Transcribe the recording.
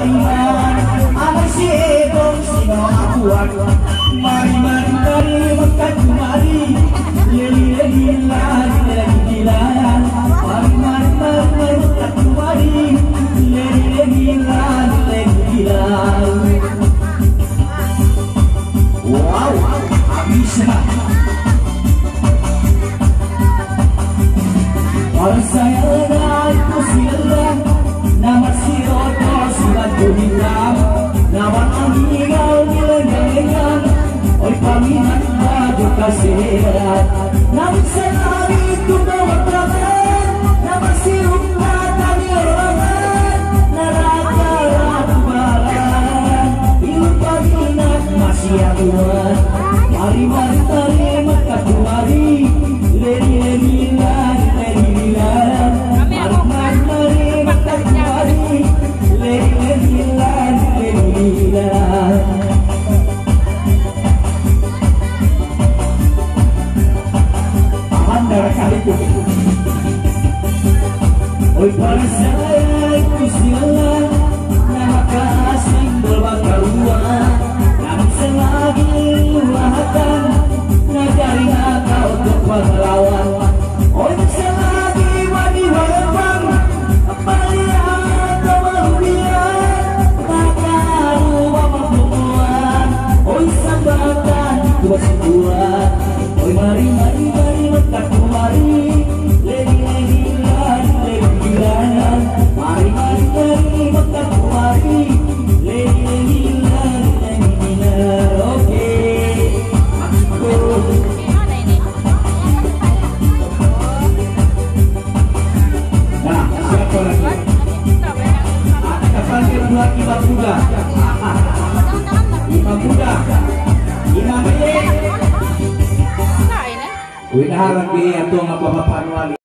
iman anak si edong sino akuan mari mari mari makan mari leli leli lali leli lan mari mari mari makan mari leli leli lali leli lan. Wow, bisa. Orang saya itu silang, nama si Roto sudah hilang, nama amigal nilai-nilaian, oi paminat baju kasihan, nama saya itu bawa tangan, nama si Rumah kami orangan, neraka ratu balan, ilmu paminat masih akuan, mari mari mari maka mari, leni leni lani. Oi para saya itu silang, nama kasih berbakal uang, nama selagi lahatan, ngajari nakal untuk pahlawan. Oi selagi wadi wabang, palihan kebahagiaan, takkan wabang perempuan. Oi sambatan kuas kuat, oi mari mari mari mentak mari, lagi lagi lagi. Mari mari mari makan mari leli leli oke nah siapa lagi ada panggil buat imam Buddha imam Buddha imam ini wih harap dia tuh ngapa-ngapa